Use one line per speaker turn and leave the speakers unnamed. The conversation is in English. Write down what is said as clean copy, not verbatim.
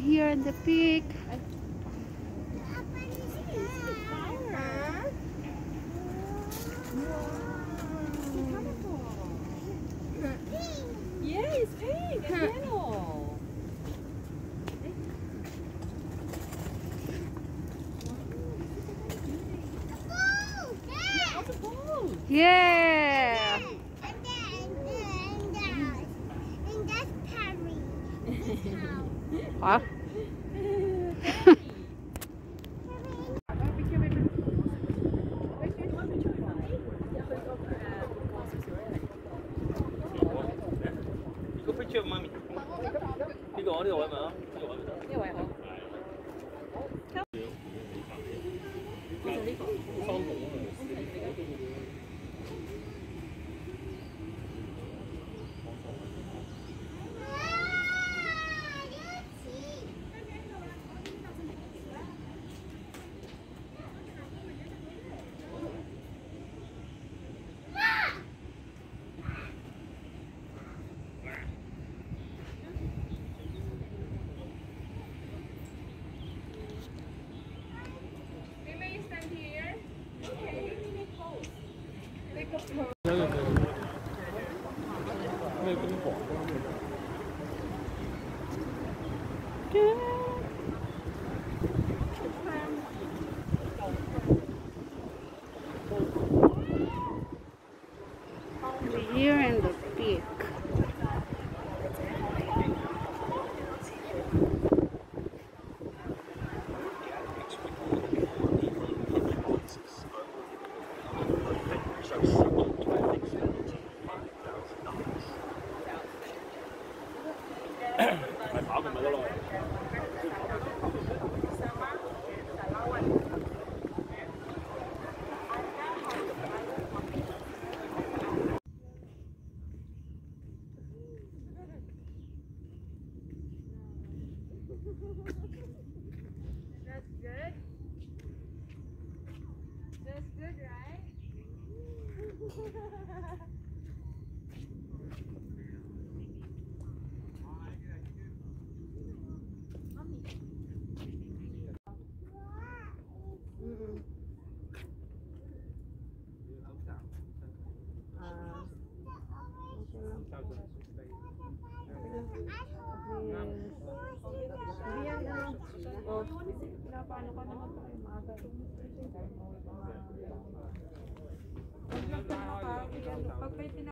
here in the peak.
Yeah, it's pink and yellow.
Yeah.
And that's Perry.
What?
이거 picture of mommy. 이거 어디 와면? 이거 와면.
呢位好。
Here in the peak.
That's good. That's good, right?
Paano ka naman tayo maaga? Pag may